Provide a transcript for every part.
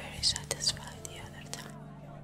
very satisfied the other time.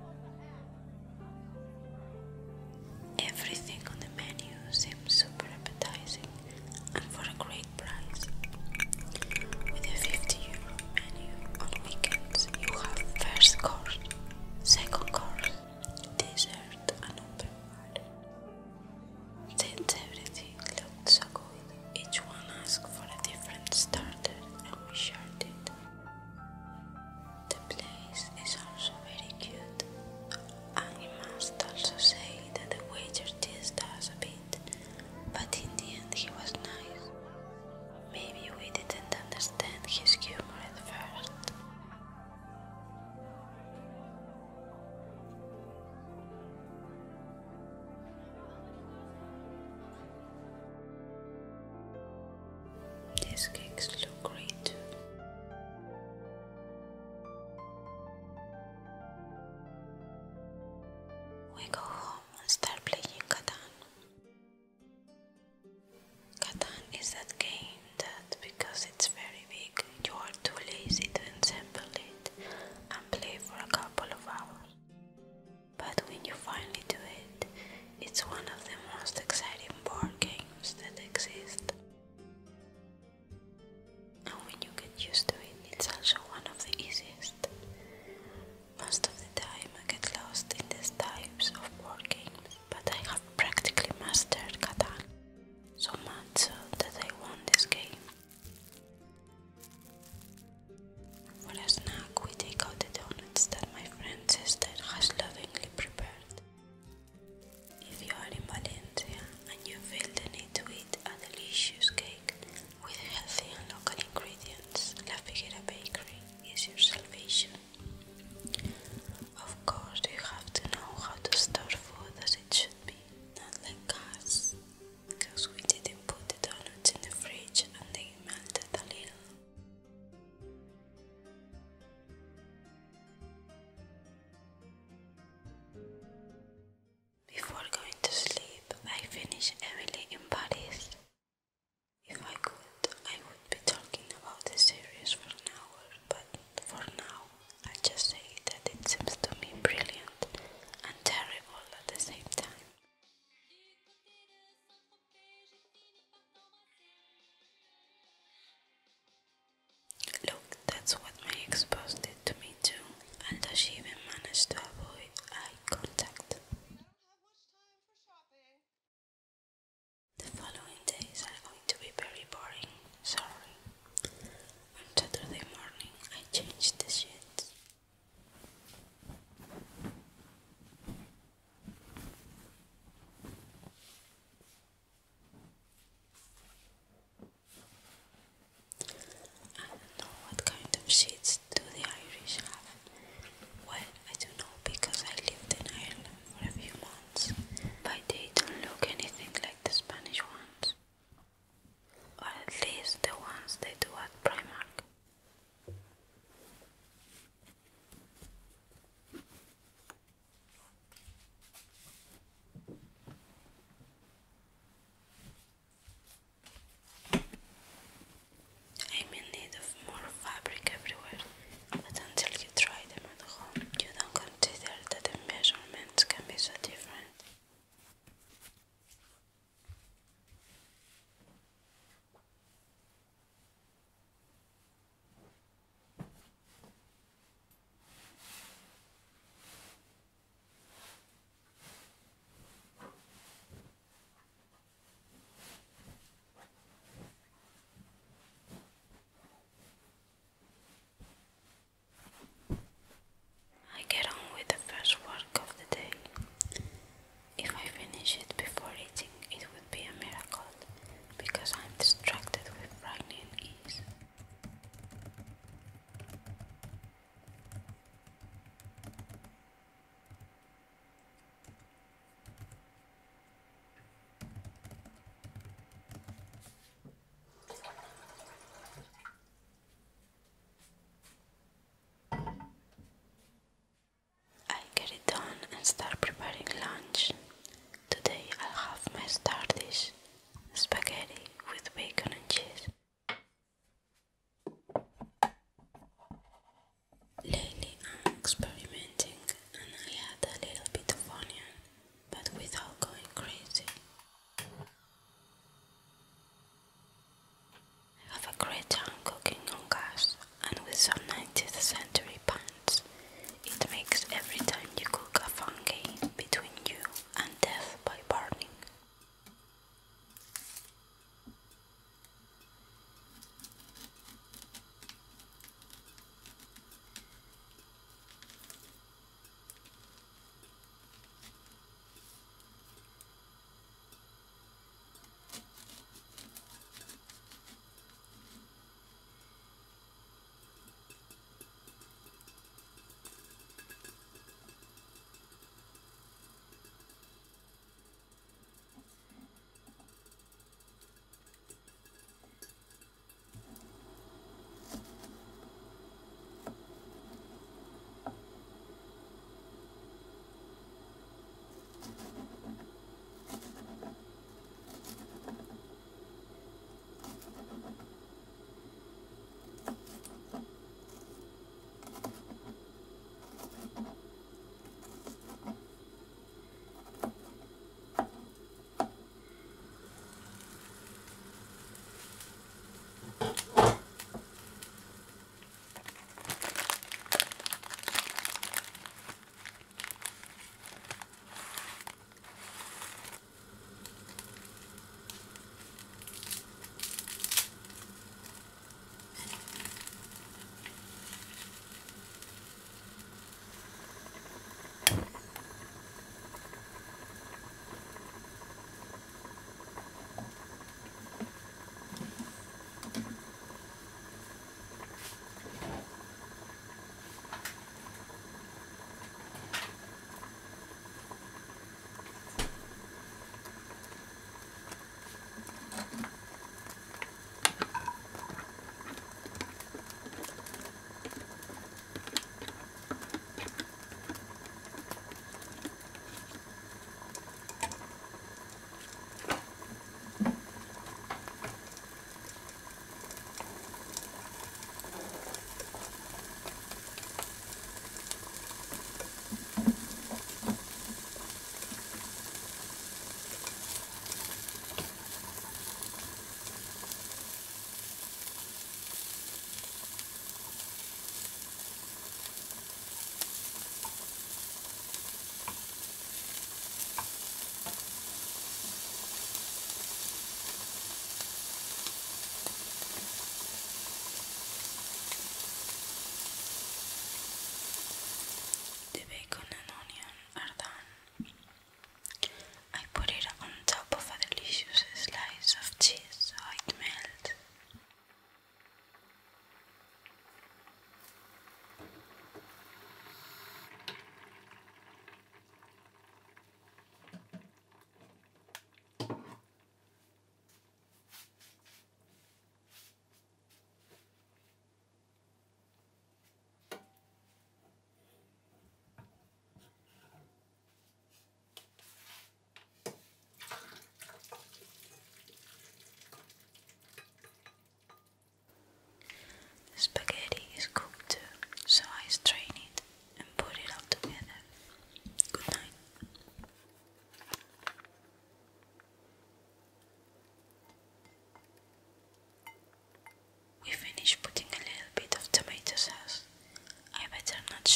Everything on the menu seems super appetizing and for a great price. With a €50 menu on weekends, you have first course, second course, dessert and open bar. Since everything looked so good, each one asked for a different starter and we shared it. The place is also very cute, and I must also say that the waiter teased us a bit, but in the end he was nice. Maybe we didn't understand his humor at first. These cakes look great too. We go home and start playing Catan. Catan is that game that, because it's very big, you are too lazy to assemble it and play for a couple of hours. But when you finally do it, it's one of the most exciting board games that exist. And when you get used to it, it's also one of the easiest. Most of the time I get lost in these types of board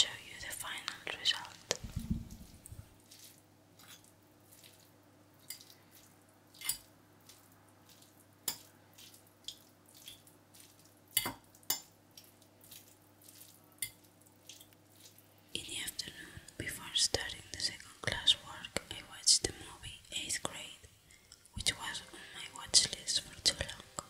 show you the final result. In the afternoon, before starting the second class work, I watched the movie 8th grade, which was on my watch list for too long.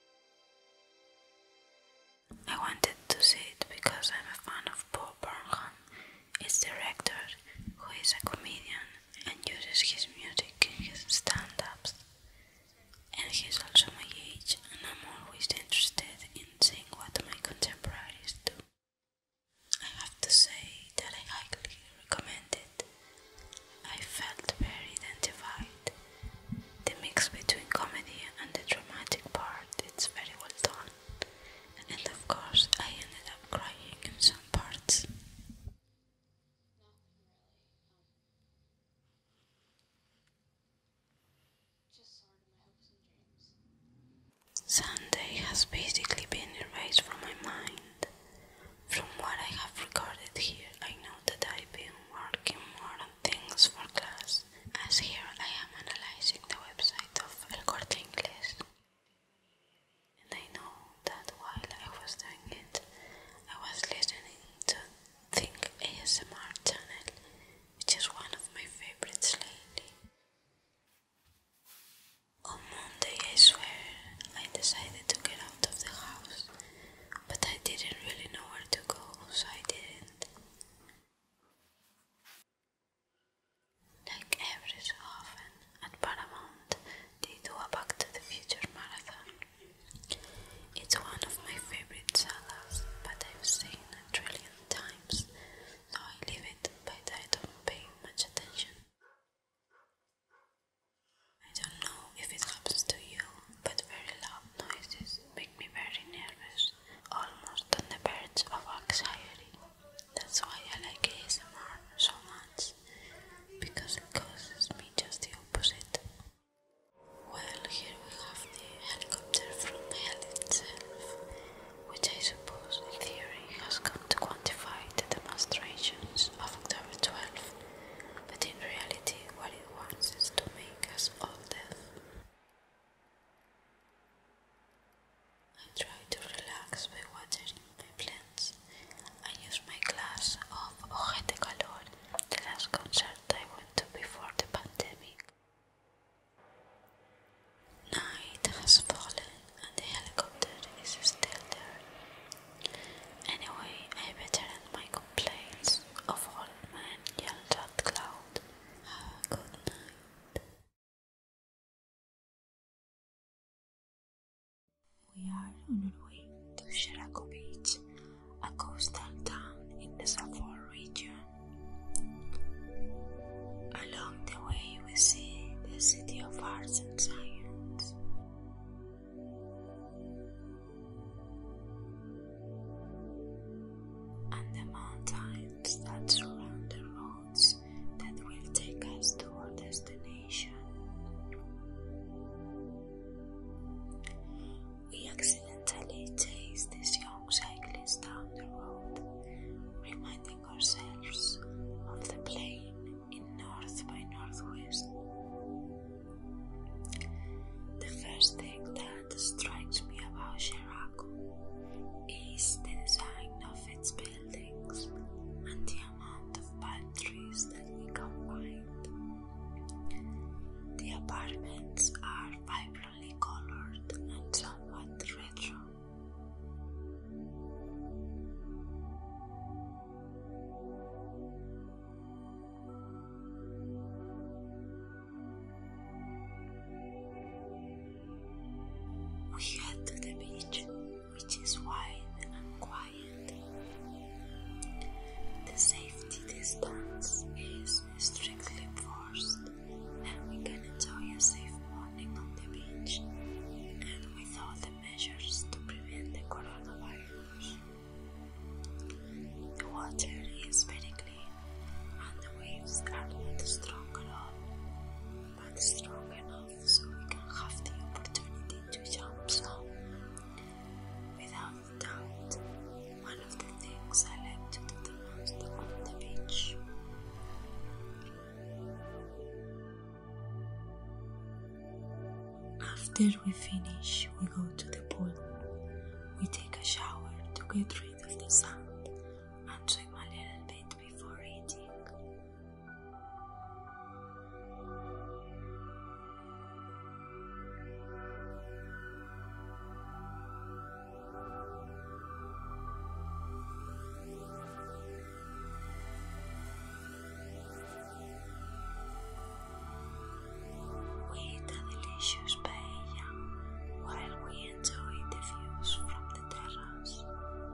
I wanted to see it because I'm a fan of Paul Burnham, its director, who is a comedian and uses his music in his stand-ups. And he's also my age, and I'm always interested in seeing what my contemporaries do. I have to say that I highly recommend it. I felt very identified. The mix between comedy and the dramatic part, it's very well done. And of course, I ended up crying in some parts. Sunday has basically been erased from my mind. From what I have recorded here, I know that I've been working more on things for class, as here I am analyzing the website of El Corte Inglés. And I know that while I was doing it, I was listening to Think ASMR channel, which is one of my favorites lately. On Monday, I swear, I decided to get out of the house, but I didn't really know where to go, so I didn't. Like every so often, at Paramount, they do a Back to the Future marathon. It's one of my favorite sagas, but I've seen a trillion times, so I leave it, but I don't pay much attention. I don't know if it happens to you, but very loud noises make me very nervous, almost on the verge of anxiety. That's why I like ASMR so much, because it causes me just the opposite. Well, here we have the helicopter from hell itself, which I suppose in theory has come to quantify the demonstrations of October 12th, but in reality what it wants is to make us all deaf. I try to relax by watering my plants. I use my glass of Ojete Calor, the last concert I went to before the pandemic. Night has fallen and the helicopter is still there. Anyway, I better end my complaints of all men yelled at cloud. Have a good night. We are on our way to Sherako Beach, a coastal town in the Safor region. Along the way we see the city of arts and science. And the mountains that surround the roads that will take us to our destination. We accidentally chase this young cyclist down the road, reminding ourselves of the plane in North by Northwest. The first thing that strikes me about Sherako is the design of its buildings and the amount of palm trees that we can find. The apartments are vibrantly colored and somewhat retro. We head to the beach, which is wide and quiet. The safety distance is strictly enforced, and we can enjoy a safe morning on the beach, and with all the measures to prevent the coronavirus. The water is very clean, and the waves are not strong at all, but strong enough so we can have the opportunity to jump some. Without doubt, one of the things I like to do the most After we finish, we go to the pool. We take a shower to get rid of the sand and swim a little bit before eating. We eat a delicious paella while we enjoy the views from the terrace.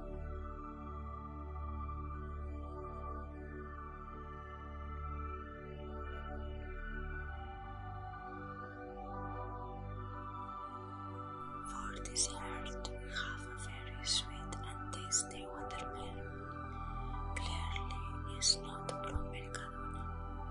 For dessert, we have a very sweet and tasty watermelon. Clearly, it's not from Mercadona.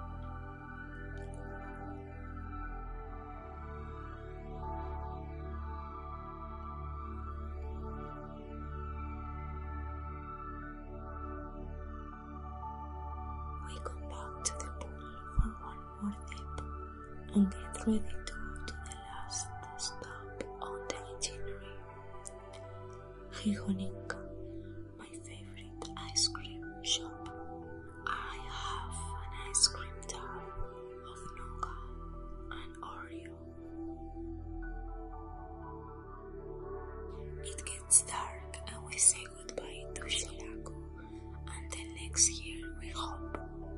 We go back to the pool for one more dip and get ready to go to the last stop on the itinerary, Gijonica, my favorite ice cream shop. I have an ice cream tub of nougat and Oreo. It gets dark and we say goodbye to Shiraku until next year, we hope.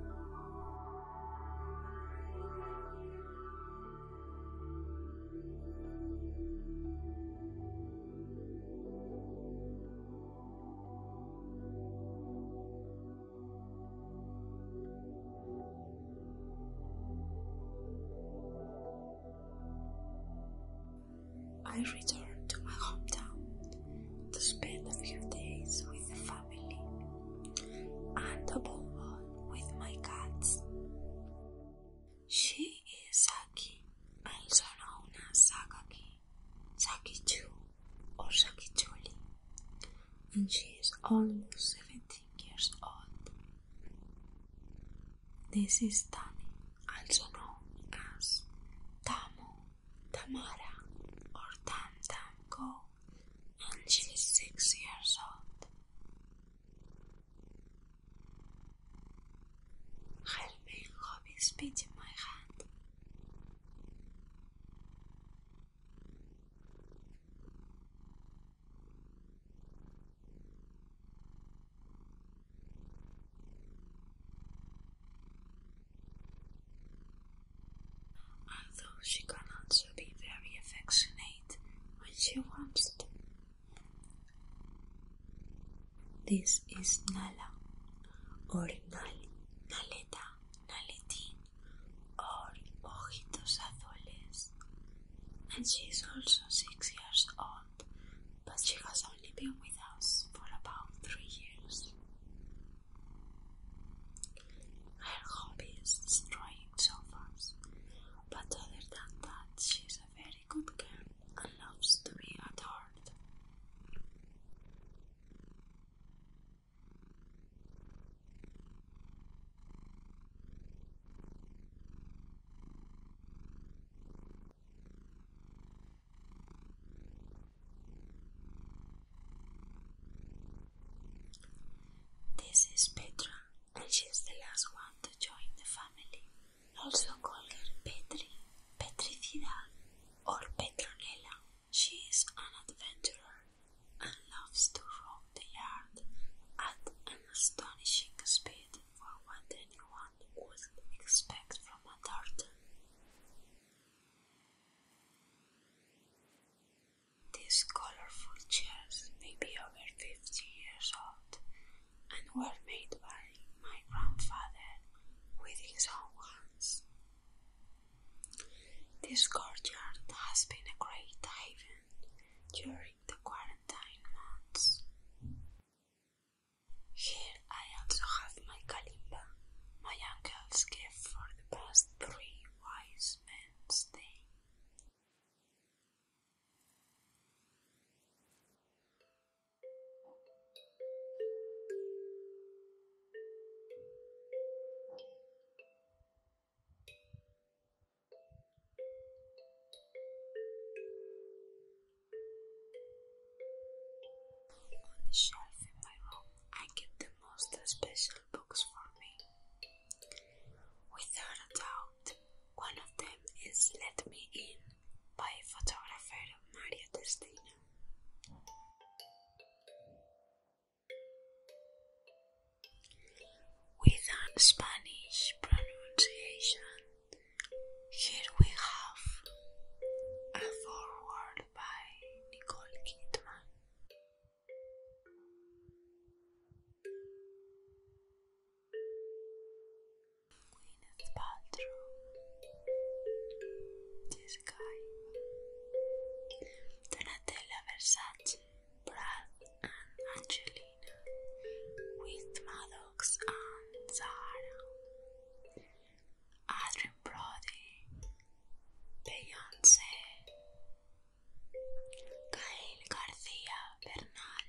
I returned to my hometown to spend a few days with the family and above all with my cats. She is Saki, also known as Sakaki, Saki-chu or Saki-chuli, and she is almost 17 years old. This is Tani, also known as Tamu, Tamara, or Tam Tam Go, and she is 6 years old. Her main hobby is beating my hand. Although she can also be very affectionate when she wants to. This is Nala, or Nali, Naleta, Naletín, or Ojitos Azules, and she is also 6 years old, but she has only been with us for about 3 years. Her hobby is destroying sofas, but other than that, she's a very good girl and loves to be adored. This is Petra, and she's the last one to join the family. Also call her Petri, Petricidad, or Petronella. She is an adventurer and loves to roam the yard at an astonishing speed for what anyone would expect from a turtle. These colorful chairs may be over 50 years old and were made by my grandfather with his own hands. This courtyard has been a great haven during the quarantine months. Here I also have my kalimba, my uncle's gift for the past 3 wise men's day. the shelf in my room. I keep the most special books for me. Without a doubt, one of them is Let Me In by photographer Maria Testina. With a Spanish pronunciation, here we have a foreword by Nicole Kidman. Gwyneth Paltrow, this guy, Donatella Versace, Brad and Angelina, with Maddox and Zahara, Adrien Brody, Beyoncé, Gael García Bernal,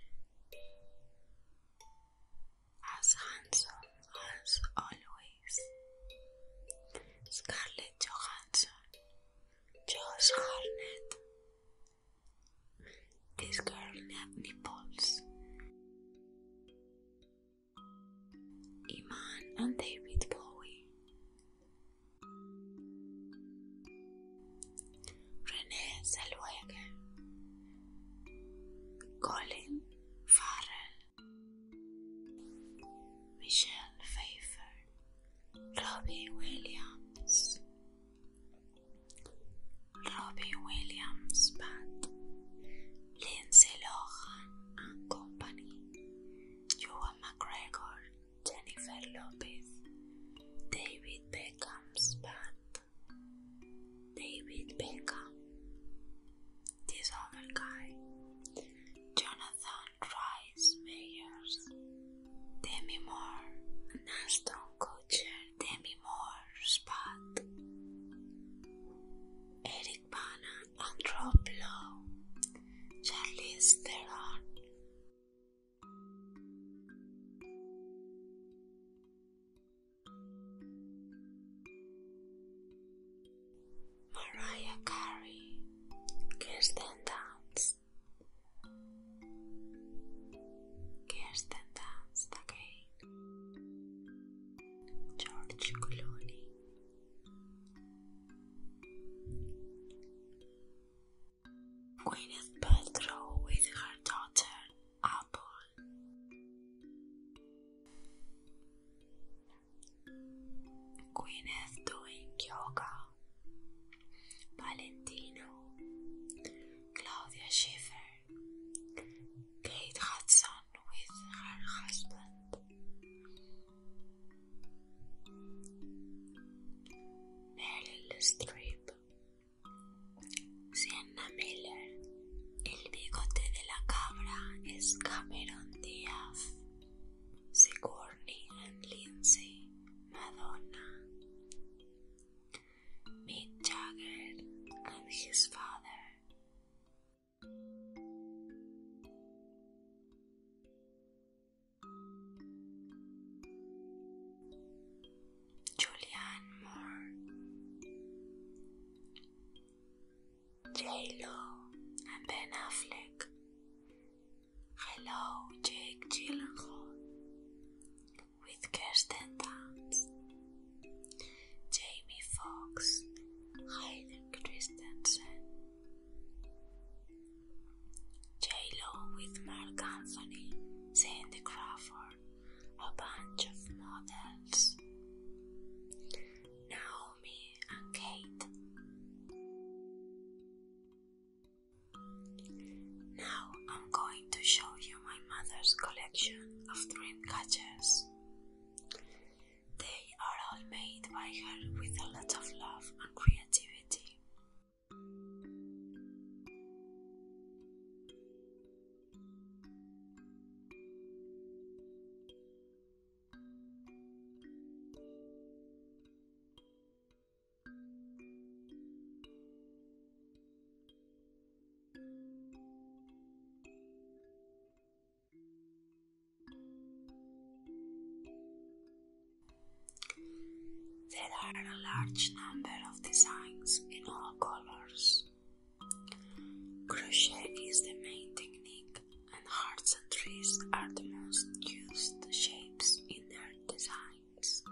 as handsome as always, Scarlett Johansson, Josh Hartnett, this girl nipples, Iman and David Bowie, Renée Zellweger, Colin Farrell, Michelle Pfeiffer, Robbie Williams, Pat, Lindsay Lohan and Company, Ewan McGregor, Jennifer Lopez, David Beckham's Pat, David Beckham, this other guy, Jonathan Rhys Meyers, Demi Moore, and Ashton Kutcher, Demi Moore's Pat, Eric Bana and Rob Lowe, Charlize Theron, Mariah Carey, Kirsten Dunst again, George Clooney, Gwyneth Paltrow with her daughter Apple, Gwyneth doing yoga, Valentino, Claudia Schiffer, Kate Hudson with her husband, Meryl Streep, Sienna Miller, el bigote de la cabra es Cameron Diaz, Sigourney and Lindsay, Madonna, Mick Jagger and his father, Julianne Moore, J-Lo and Ben Affleck, Hello Jake Gyllenhaal with Kirsten Dunst, Jamie Foxx, Hayden Christensen, J-Lo with Mark Anthony, Cindy Crawford, a bunch of models, Naomi and Kate. Now I'm going to show you my mother's collection of dream catchers. They are all made by her with a lot of love and creativity. There are a large number of designs in all colors. Crochet is the main technique and hearts and trees are the most used shapes in their designs.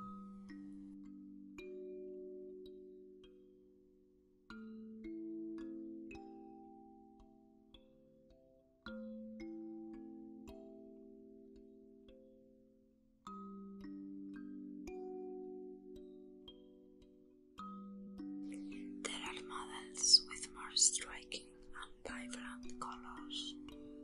There are models with more striking and vibrant colors.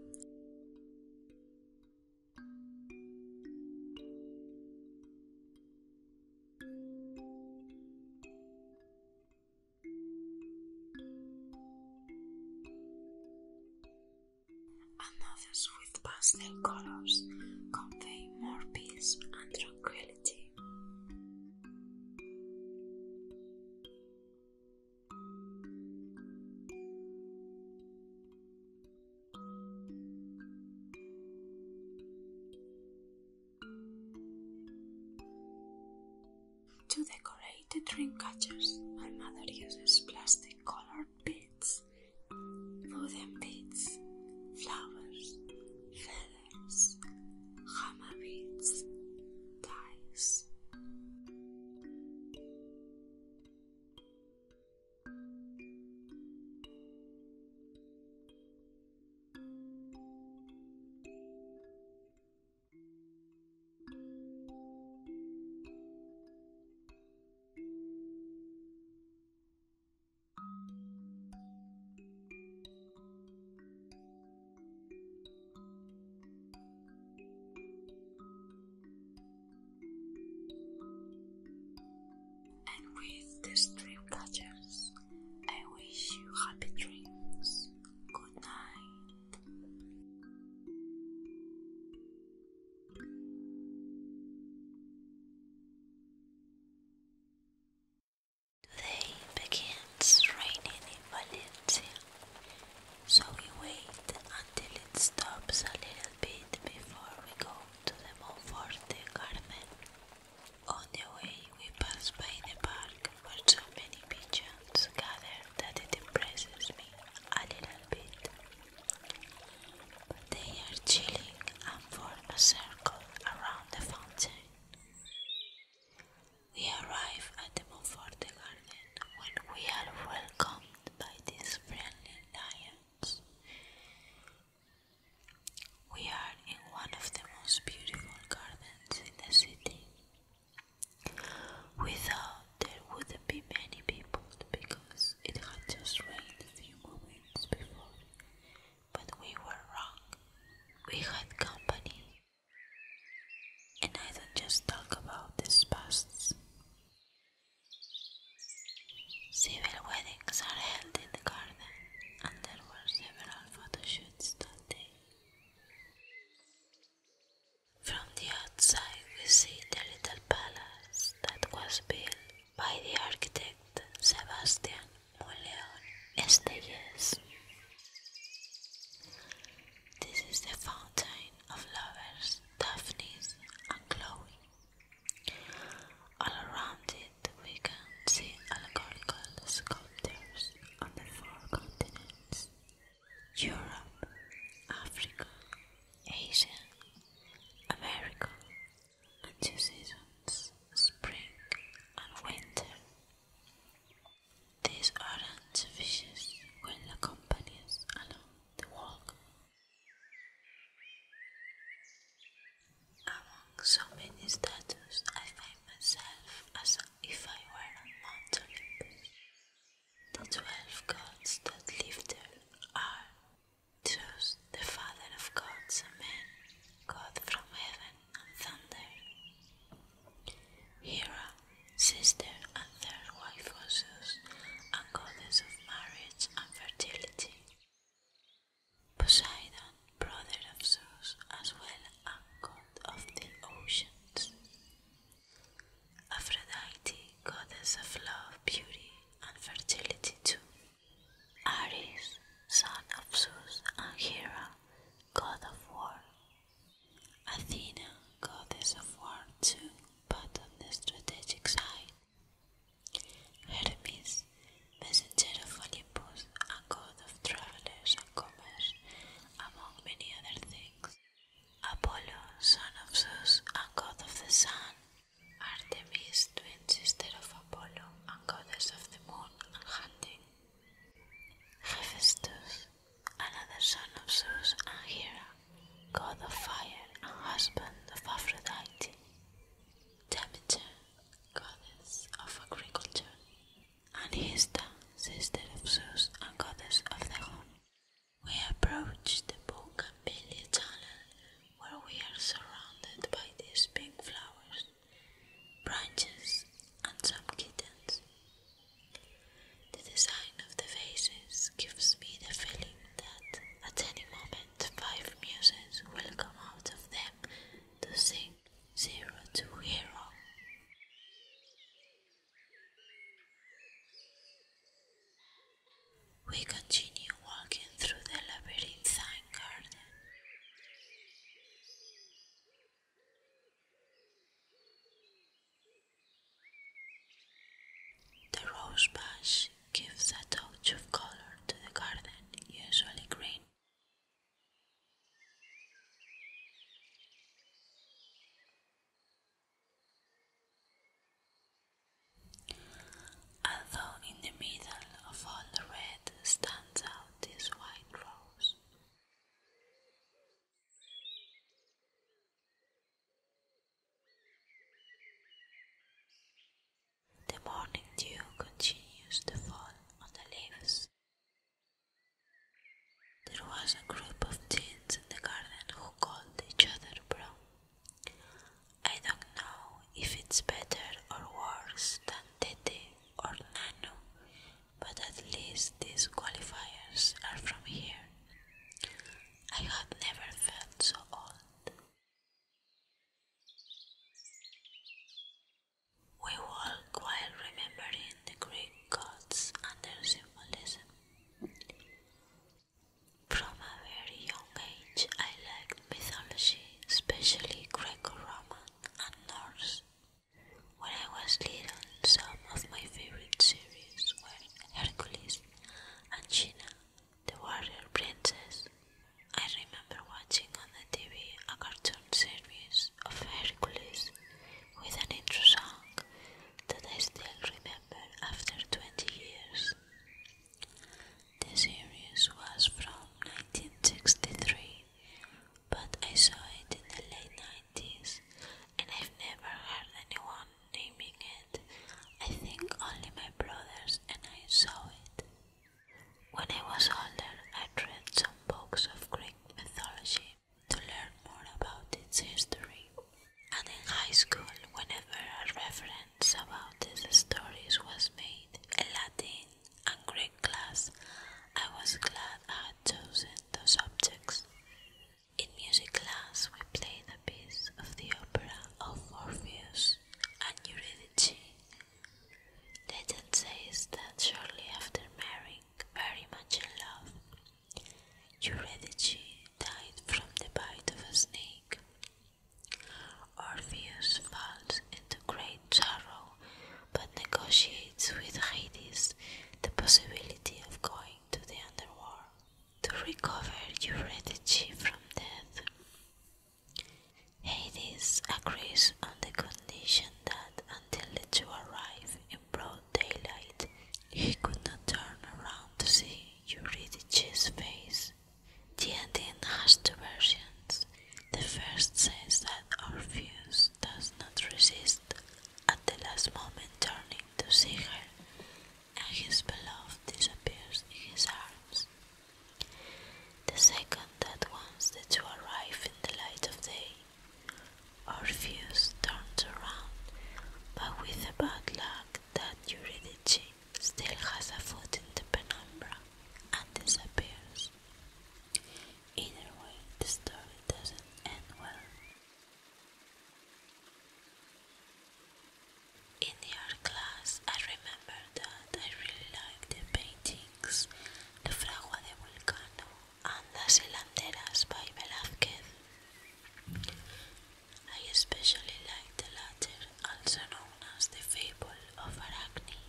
And others with pastel colors convey more peace and tranquility. To decorate the dream catchers, my mother uses plastic colored beads, wooden beads, flowers, feathers, hammer beads, ties. And with these dream catchers, I wish you happy dreams. Good night. Today begins raining in Valencia, so we wait until it stops a little bit before we go to the Monforte Garden. On the way we pass by the park where so many pigeons gather that it impresses me a little bit. But they are chilling and form a circle around the fountain. We arrive at the Monforte Garden when we are welcomed by these friendly lions. We are in one of the most beautiful gardens in the city. We thought there wouldn't be many people because it had just rained a few moments before, but we were wrong. We had company. And I don't just talk about these pasts. Civil weddings are held in the garden, and there were several photo shoots that day. From the outside we see the little palace that was built by the architect Sebastian Moleon Estellés. This is the fountain of lovers, Daphnis and Chloe. All around it we can see allegorical sculptures on the four continents: Europe, Africa, Asia, America, and two seasons, spring and winter. These orange fishes will accompany us along the walk. Among so many statues, I find myself as if I were on Mount Olympus. The 12 gods that live there are Zeus, the father of gods and men, God from heaven and thunder; Hera, sister and third wife of Zeus, and goddess of marriage and fertility; Poseidon, brother of Zeus, as well and god of the oceans; Aphrodite, goddess of love, beauty, and fertility too; Ares, son of Zeus and Hera, god of war; Athena, goddess of war too, but on the strategic side; last moment turning to see her, and his beloved disappears in his arms. The second that once the two arrive in the light of day, Orpheus turns around, but with the bad luck that Eurydice still has a foot in the penumbra and disappears. Either way, the story doesn't end well. In the art class, I remember that I really liked the paintings La Fragua de Vulcano and Las Hilanderas by Velázquez. I especially liked the latter, also known as the Fable of Arachne.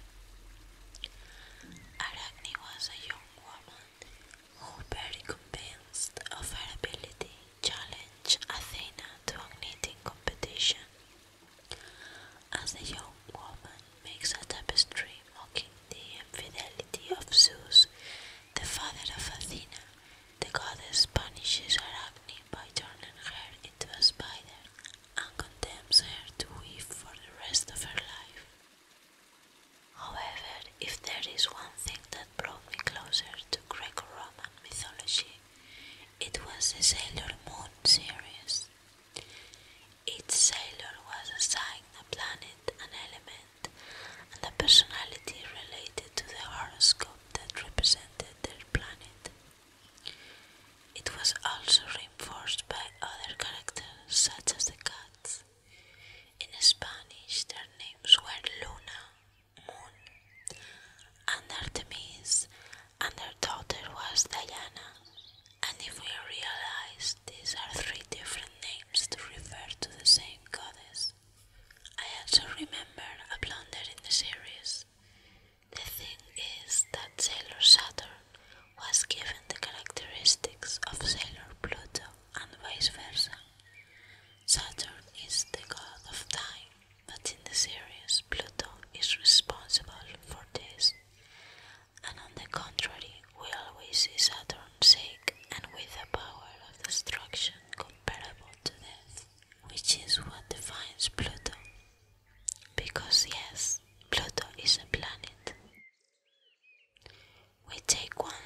Arachne was a young woman who, very convinced of her ability, challenged Athena to a knitting competition. As the young woman makes a tapestry mocking the infidelity of Zeus, the father of Athena, the goddess punishes Arachne by turning her into a spider and condemns her to weave for the rest of her life. However, if there is one thing that brought me closer to Greco-Roman mythology, it was the Sailor Moon series. Each sailor was assigned a planet, an element, and a personality related to the horoscope that represented their planet. It was also reinforced by other characters such as the cats. In Spanish, their names were Luna, Moon, and Artemis, and their daughter was Diana. And if we realize these are three different names to refer to the same goddess, I also remember a blunder in the series. The thing is that Sailor Saturn was given the characteristics of Sailor Pluto and vice versa. Saturn is the god of time, but in the series Pluto is responsible for this. And on the contrary, we always see Saturn sick and with a power of destruction comparable to death, which is what defines Pluto. Because yes, Pluto is a planet. We take one